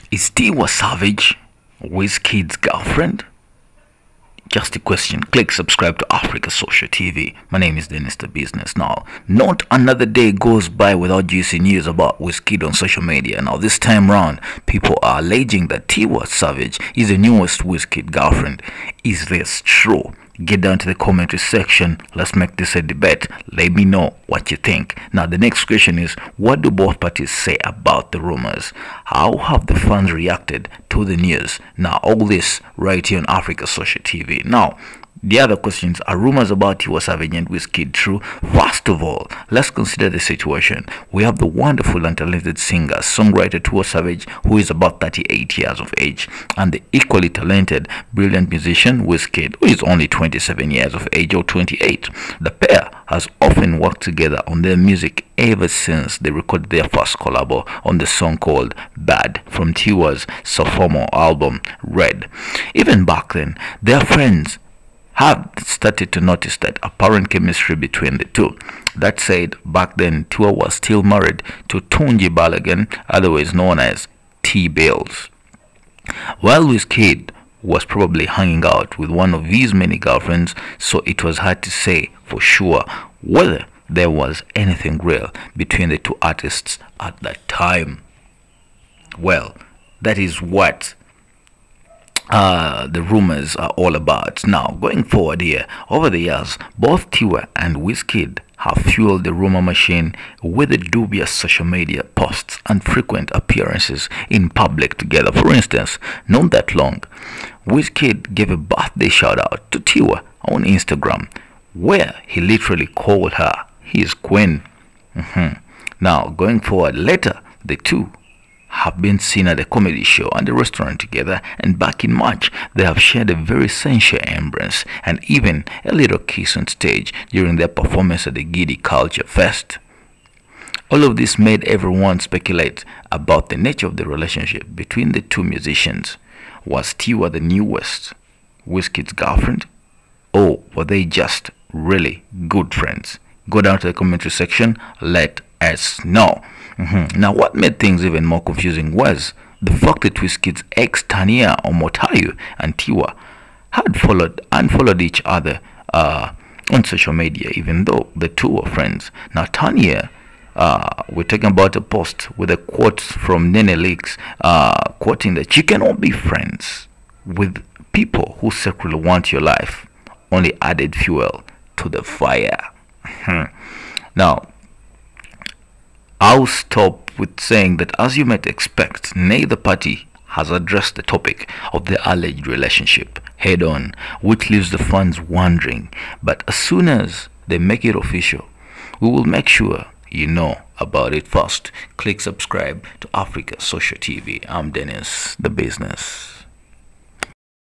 Is Tiwa Savage Wizkid's girlfriend? Just a question. Click subscribe to Africa Social TV. My name is Dennis the Business. Now, not another day goes by without juicy news about Wizkid on social media. Now, this time round, people are alleging that Tiwa Savage is the newest Wizkid girlfriend. Is this true? Get down to the commentary section. Let's make this a debate. Let me know what you think. Now, the next question is, what do both parties say about the rumors? How have the fans reacted to the news? Now, all this right here on Africa Social TV. Now, the other questions are rumors about Tiwa Savage and Wizkid true? First of all, let's consider the situation. We have the wonderful and talented singer, songwriter Tiwa Savage, who is about 38 years of age, and the equally talented, brilliant musician Wizkid, who is only 27 years of age or 28. The pair has often worked together on their music ever since they recorded their first collabo on the song called Bad from Tiwa's sophomore album Red. Even back then, their friends have started to notice that apparent chemistry between the two. That said, back then Tiwa was still married to Tunji Balagan, otherwise known as T-Bills, while Wizkid was probably hanging out with one of his many girlfriends, so it was hard to say for sure whether there was anything real between the two artists at that time. Well, that is what the rumors are all about. Now, going forward here, over the years, both Tiwa and Wizkid have fueled the rumor machine with the dubious social media posts and frequent appearances in public together. For instance, not that long, Wizkid gave a birthday shout out to Tiwa on Instagram, where he literally called her his queen. Now, going forward, later, the two have been seen at a comedy show and a restaurant together, and back in March they have shared a very sensual embrace and even a little kiss on stage during their performance at the Giddy Culture Fest. All of this made everyone speculate about the nature of the relationship between the two musicians. Was Tiwa the newest Wizkid's girlfriend, or were they just really good friends? Go down to the commentary section, let us know. Now, what made things even more confusing was the fact that Wizkid's ex Tania Omotayo and Tiwa had unfollowed each other on social media, even though the two were friends. Now, Tania, we're talking about a post with a quote from Nene Leakes, quoting that you cannot be friends with people who secretly want your life, only added fuel to the fire. Now, I'll stop with saying that, as you might expect, neither party has addressed the topic of the alleged relationship head on, which leaves the fans wondering. But as soon as they make it official, we will make sure you know about it first. Click subscribe to Africa Social TV. I'm Dennis the Business.